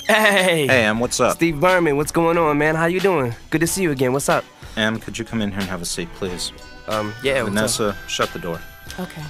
Hey! Hey, Em, what's up? Steve Berman, what's going on, man? How you doing? Good to see you again. What's up? Em, could you come in here and have a seat, please? Yeah, Vanessa, shut the door. Okay.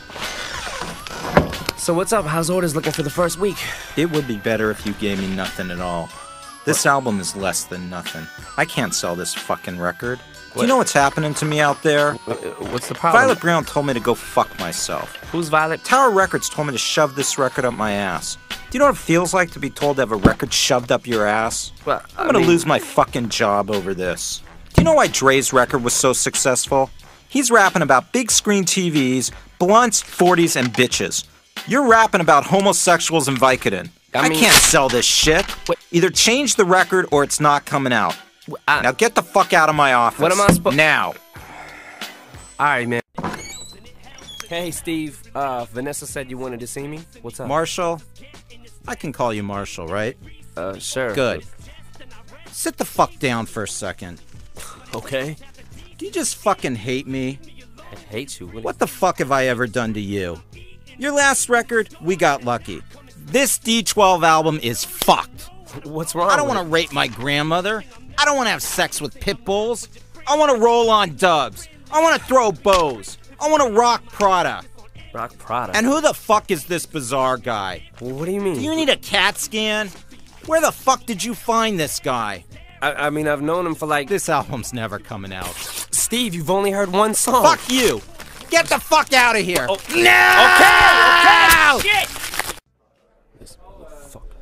So what's up? How's orders looking for the first week? It would be better if you gave me nothing at all. This album is less than nothing. I can't sell this fucking record. Do you know what's happening to me out there? What's the problem? Violet Brown told me to go fuck myself. Who's Violet? Tower Records told me to shove this record up my ass. Do you know what it feels like to be told to have a record shoved up your ass? Well, I'm gonna lose my fucking job over this. Do you know why Dre's record was so successful? He's rapping about big screen TVs, blunts, 40s, and bitches. You're rapping about homosexuals and Vicodin. I can't sell this shit. Either change the record or it's not coming out. Now get the fuck out of my office. What am I supposed? Now. Alright, man. Hey, Steve. Vanessa said you wanted to see me. What's up? Marshall? I can call you Marshall, right? Sure. Good. Sit the fuck down for a second. Okay. Do you just fucking hate me? I hate you. What the fuck have I ever done to you? Your last record, we got lucky. This D12 album is fucked. What's wrong? I don't want to rape my grandmother. I don't want to have sex with pit bulls. I want to roll on dubs. I want to throw bows. I want to rock Prada. Rock Prada? And who the fuck is this bizarre guy? What do you mean? Do you need a CAT scan? Where the fuck did you find this guy? I mean, I've known him for like... This album's never coming out. Steve, you've only heard one song. Fuck you! Get the fuck out of here! Oh. No! Okay! Shit! Fuck,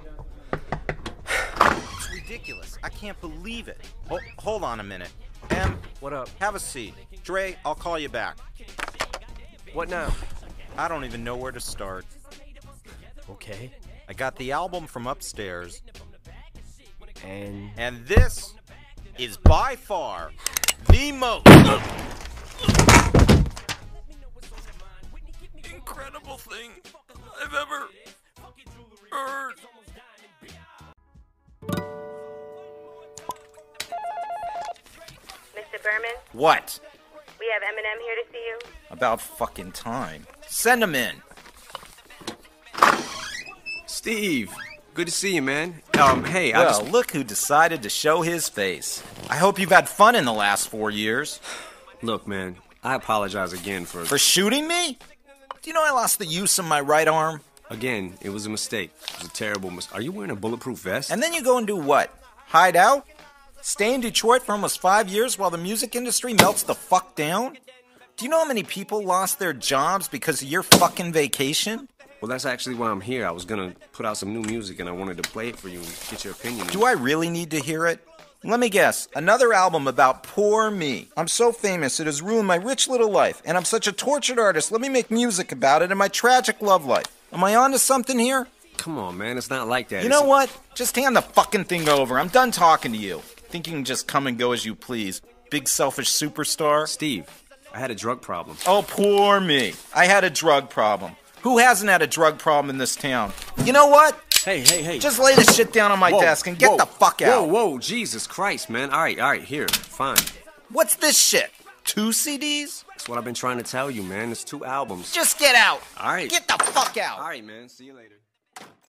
man. It's ridiculous. I can't believe it. Hold on a minute. Em, What up? have a seat. Dre, I'll call you back. What now? I don't even know where to start. Okay. I got the album from upstairs. And This is by far the most incredible thing I've ever heard. Mr. Berman, What? we have Eminem here to see you. About fucking time. Send him in. Steve, good to see you, man. Hey, Well, look who decided to show his face. I hope you've had fun in the last 4 years. look, man, I apologize again For shooting me? Do you know I lost the use of my right arm? Again, it was a mistake. It was a terrible mistake. Are you wearing a bulletproof vest? And then you go and do what? Hide out? Stay in Detroit for almost 5 years while the music industry melts the fuck down? Do you know how many people lost their jobs because of your fucking vacation? Well, that's actually why I'm here. I was gonna put out some new music and I wanted to play it for you and get your opinion. Do I really need to hear it? Let me guess, another album about poor me. I'm so famous it has ruined my rich little life, and I'm such a tortured artist. Let me make music about it and my tragic love life. Am I onto something here? Come on, man, it's not like that. You know what? Just hand the fucking thing over. I'm done talking to you. Think you can just come and go as you please. Big selfish superstar. Steve, I had a drug problem. Oh, poor me. I had a drug problem. Who hasn't had a drug problem in this town? You know what? Hey. Just lay this shit down on my desk and get the fuck out. Whoa, Jesus Christ, man. All right, here, fine. What's this shit? 2 CDs? That's what I've been trying to tell you, man. It's 2 albums. Just get out. All right. Get the fuck out. All right, man. See you later.